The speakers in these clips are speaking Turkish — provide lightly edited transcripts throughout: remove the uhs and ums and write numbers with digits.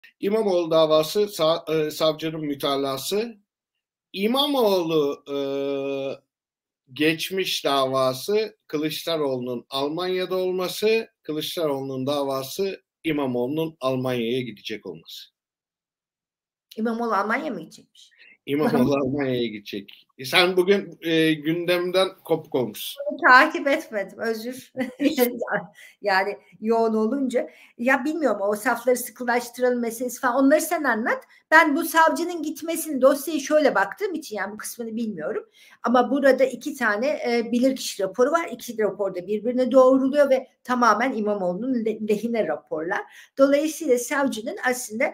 İmamoğlu davası, savcının mütalası. İmamoğlu geçmiş davası, Kılıçdaroğlu'nun Almanya'da olması, Kılıçdaroğlu'nun davası İmamoğlu'nun Almanya'ya gidecek olması. İmamoğlu Almanya mı gidecekmiş? İmamoğlu Almanya'ya gidecek. Sen bugün gündemden kopuk olmuşsun. Takip etmedim, özür. Yani yoğun olunca. Ya bilmiyorum, o safları sıkılaştıralım meselesi falan, onları sen anlat. Ben bu savcının gitmesini, dosyayı şöyle baktığım için yani bu kısmını bilmiyorum. Ama burada 2 tane bilirkişi raporu var. İkisi de raporda birbirine doğruluyor ve tamamen İmamoğlu'nun lehine raporlar. Dolayısıyla savcının aslında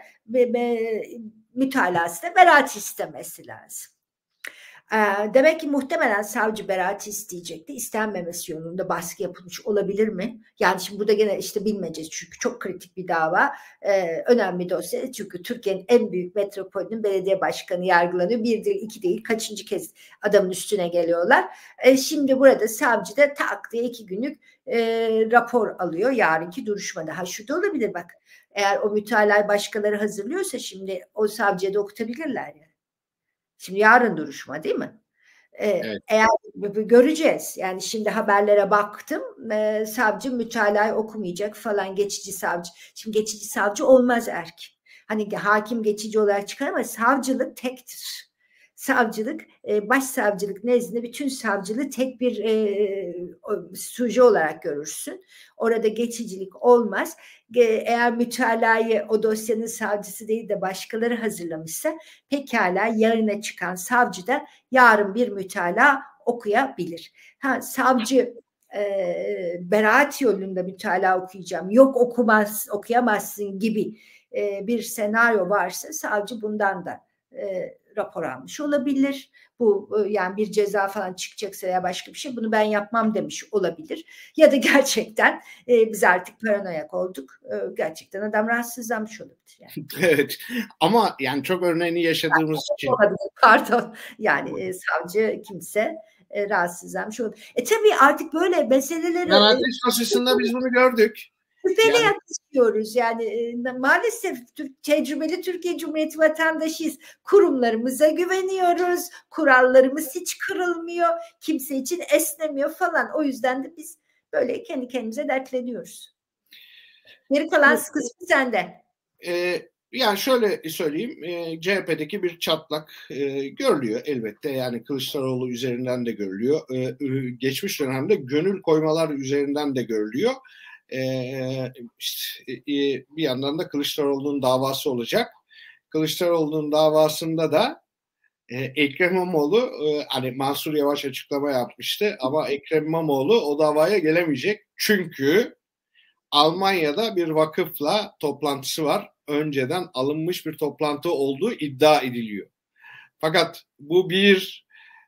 mütalasında beraat istemesi lazım. Demek ki muhtemelen savcı beraat isteyecekti. İstenmemesi yolunda baskı yapılmış olabilir mi? Yani şimdi burada gene işte bilmeyeceğiz çünkü çok kritik bir dava. Önemli bir dosya. Çünkü Türkiye'nin en büyük metropolünün belediye başkanı yargılanıyor. 1 değil, 2 değil, kaçıncı kez adamın üstüne geliyorlar. Şimdi burada savcı da tak diye 2 günlük rapor alıyor yarınki duruşmada. Ha şu da olabilir bak. Eğer o mütalaa başkaları hazırlıyorsa şimdi o savcıya da okutabilirler yani. Şimdi yarın duruşma değil mi? Evet. Eğer göreceğiz. Yani şimdi haberlere baktım. Savcı mütalayı okumayacak falan, geçici savcı. Şimdi geçici savcı olmaz erken. Hani hakim geçici olarak çıkar ama savcılık tektir. Savcılık, başsavcılık nezdinde bütün savcılığı tek bir suje olarak görürsün. Orada geçicilik olmaz. Eğer mütalayı o dosyanın savcısı değil de başkaları hazırlamışsa pekala yarına çıkan savcı da yarın bir mütalaa okuyabilir. Savcı beraat yolunda mütalaa okuyacağım, yok okuyamazsın gibi bir senaryo varsa savcı bundan da rapor almış olabilir. Bu yani bir ceza falan çıkacaksa ya başka bir şey, bunu ben yapmam demiş olabilir. Ya da gerçekten biz artık paranoyak olduk. Gerçekten adam rahatsızlanmış olabilir. Yani. Evet. Ama yani çok örneğini yaşadığımız için. Olabilir, pardon. Yani savcı kimse rahatsızlanmış olabilir. Tabii artık böyle meseleleri Kanaat dosyasında biz bunu gördük. şüpheli Yani yaklaşıyoruz. Yani maalesef tecrübeli Türkiye Cumhuriyeti vatandaşıyız. Kurumlarımıza güveniyoruz. Kurallarımız hiç kırılmıyor. Kimse için esnemiyor falan. O yüzden de biz böyle kendi kendimize dertleniyoruz. Geri kalan kısmı sende. Yani şöyle söyleyeyim, CHP'deki bir çatlak görülüyor elbette. Yani Kılıçdaroğlu üzerinden de görülüyor. Geçmiş dönemde gönül koymalar üzerinden de görülüyor. İşte, bir yandan da Kılıçdaroğlu'nun davası olacak. Kılıçdaroğlu'nun davasında da Ekrem İmamoğlu, hani Mansur Yavaş açıklama yapmıştı ama Ekrem İmamoğlu o davaya gelemeyecek. Çünkü Almanya'da bir vakıfla toplantısı var. Önceden alınmış bir toplantı olduğu iddia ediliyor. Fakat bu bir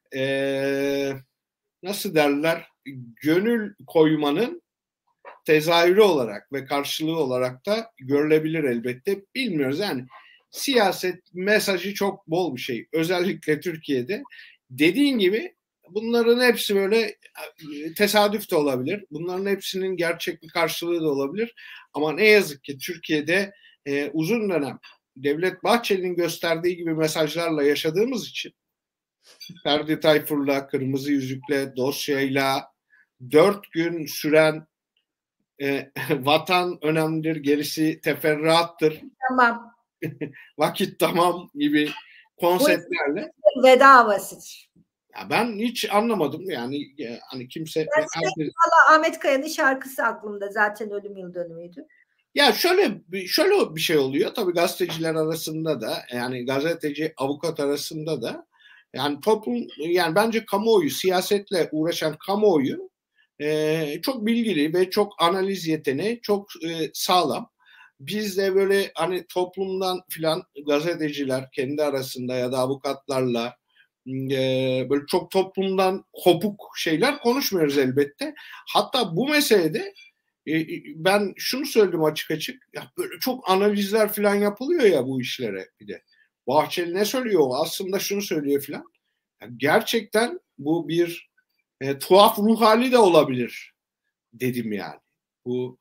nasıl derler, gönül koymanın tezahürü olarak ve karşılığı olarak da görülebilir elbette. Bilmiyoruz yani, siyaset mesajı çok bol bir şey. Özellikle Türkiye'de. Dediğin gibi bunların hepsi böyle tesadüf de olabilir. Bunların hepsinin gerçek bir karşılığı da olabilir. Ama ne yazık ki Türkiye'de uzun dönem Devlet Bahçeli'nin gösterdiği gibi mesajlarla yaşadığımız için, Ferdi Tayfur'la, Kırmızı Yüzük'le, dosyayla, 4 gün süren vatan önemlidir, gerisi teferruattır, Tamam. vakit tamam gibi konseptlerle. Bu veda havasıdır. Ya ben hiç anlamadım yani, hani kimse Ahmet Kaya'nın şarkısı aklımda, zaten ölüm yıl dönümüydü. ya şöyle bir şey oluyor tabii, gazeteciler arasında da, yani gazeteci avukat arasında da, yani toplum, yani bence kamuoyu, siyasetle uğraşan kamuoyu çok bilgili ve çok analiz yeteneği çok sağlam. Biz de böyle hani toplumdan filan, gazeteciler kendi arasında ya da avukatlarla böyle çok toplumdan kopuk şeyler konuşmuyoruz elbette. Hatta bu meselede ben şunu söyledim açık açık, ya böyle çok analizler filan yapılıyor ya bu işlere bir de. Bahçeli ne söylüyor? Aslında şunu söylüyor filan. Yani gerçekten bu bir tuhaf ruh hali de olabilir dedim yani. Bu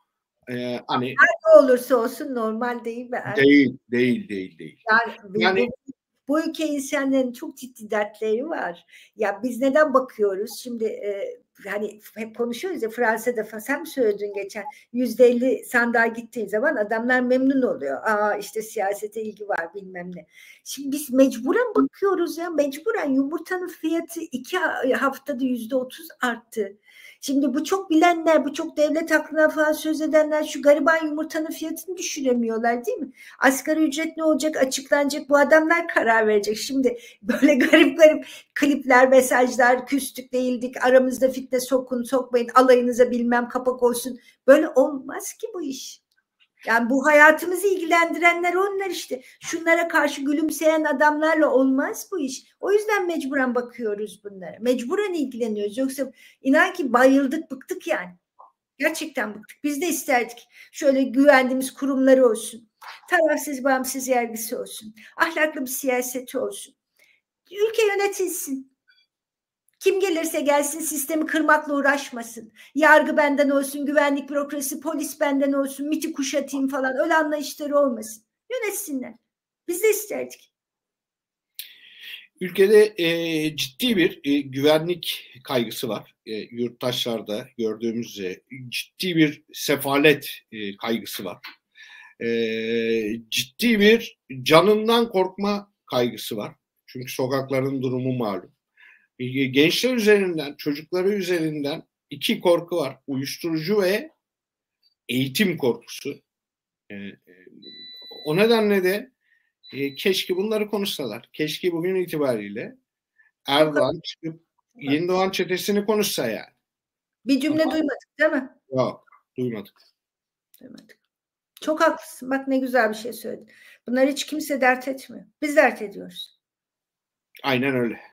Hani Ne olursa olsun normal değil mi? değil. Yani Yani bu ülke insanların çok ciddi dertleri var. Ya biz neden bakıyoruz? Şimdi hani hep konuşuyoruz ya, Fransa'da sen mi söyledin geçen, %50 sandığa gittiği zaman adamlar memnun oluyor. Aa işte siyasete ilgi var bilmem ne. Şimdi biz mecburen bakıyoruz ya, mecburen yumurtanın fiyatı 2 haftada %30 arttı. Şimdi bu çok bilenler, bu çok devlet aklına falan söz edenler şu gariban yumurtanın fiyatını düşüremiyorlar değil mi? Asgari ücret ne olacak açıklanacak, bu adamlar karar verecek. Şimdi böyle garip garip klipler, mesajlar, küstük değildik, aramızda fitne sokun sokmayın, alayınıza bilmem kapak olsun. Böyle olmaz ki bu iş. Yani bu hayatımızı ilgilendirenler onlar işte. Şunlara karşı gülümseyen adamlarla olmaz bu iş. O yüzden mecburen bakıyoruz bunlara. Mecburen ilgileniyoruz. Yoksa inan ki bayıldık, bıktık yani. Gerçekten bıktık. Biz de isterdik. Şöyle güvendiğimiz kurumları olsun. Tarafsız, bağımsız yargısı olsun. Ahlaklı bir siyaseti olsun. Ülke yönetilsin. Kim gelirse gelsin sistemi kırmakla uğraşmasın. Yargı benden olsun, güvenlik bürokrasi, polis benden olsun, MİT'i kuşatayım falan. Öyle anlayışları olmasın. Yönetsinler. Biz de isterdik. ülkede ciddi bir güvenlik kaygısı var. Yurttaşlarda gördüğümüz üzere ciddi bir sefalet kaygısı var. Ciddi bir canından korkma kaygısı var. Çünkü sokakların durumu malum. Gençler üzerinden, çocukları üzerinden iki korku var. Uyuşturucu ve eğitim korkusu. O nedenle de keşke bunları konuşsalar. Keşke bugün itibariyle Erdoğan çıkıp Yeni Doğan çetesini konuşsa yani. Bir cümle Ama duymadık değil mi? yok, duymadık. Duymadık. Çok haklısın. Bak ne güzel bir şey söyledin. Bunları hiç kimse dert etmiyor. Biz dert ediyoruz. Aynen öyle.